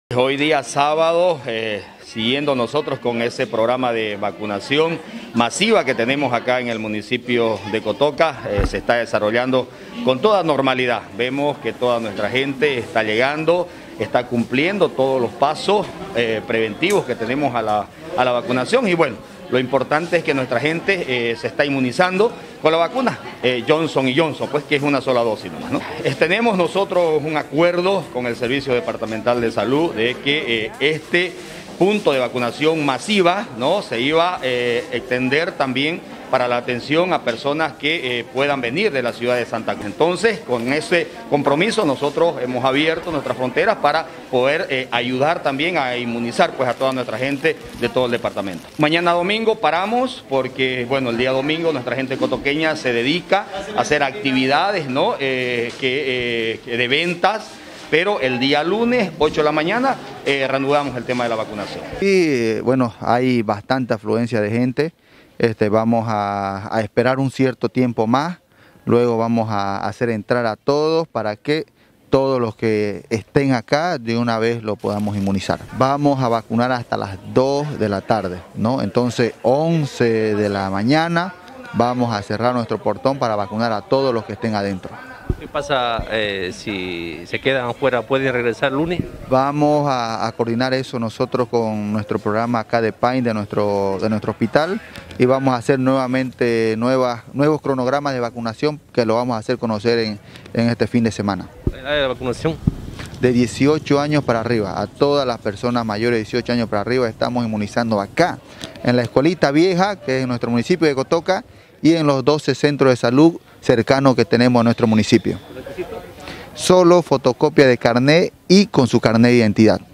Hoy día sábado, siguiendo nosotros con ese programa de vacunación masiva que tenemos acá en el municipio de Cotoca, se está desarrollando con toda normalidad. Vemos que toda nuestra gente está llegando, está cumpliendo todos los pasos preventivos que tenemos a la vacunación y bueno, lo importante es que nuestra gente se está inmunizando con la vacuna Johnson & Johnson, pues que es una sola dosis nomás, ¿no? Tenemos nosotros un acuerdo con el Servicio Departamental de Salud de que este punto de vacunación masiva, ¿no?, se iba a extender también para la atención a personas que puedan venir de la ciudad de Santa Cruz. Entonces, con ese compromiso nosotros hemos abierto nuestras fronteras para poder ayudar también a inmunizar pues a toda nuestra gente de todo el departamento. Mañana domingo paramos porque, bueno, el día domingo nuestra gente cotoqueña se dedica a hacer actividades, ¿no?, de ventas. Pero el día lunes, 8 de la mañana, reanudamos el tema de la vacunación. Y bueno, hay bastante afluencia de gente. Vamos a esperar un cierto tiempo más, luego vamos a hacer entrar a todos para que todos los que estén acá de una vez lo podamos inmunizar. Vamos a vacunar hasta las 2 de la tarde, ¿no? Entonces 11 de la mañana vamos a cerrar nuestro portón para vacunar a todos los que estén adentro. ¿Qué pasa si se quedan afuera? ¿Pueden regresar el lunes? Vamos a coordinar eso nosotros con nuestro programa acá de PAIN de nuestro hospital y vamos a hacer nuevamente nuevos cronogramas de vacunación que lo vamos a hacer conocer en este fin de semana. ¿El área de vacunación? De 18 años para arriba, a todas las personas mayores de 18 años para arriba estamos inmunizando acá, en la Escuelita Vieja, que es en nuestro municipio de Cotoca, y en los 12 centros de salud cercanos que tenemos en nuestro municipio. Solo fotocopia de carnet y con su carnet de identidad.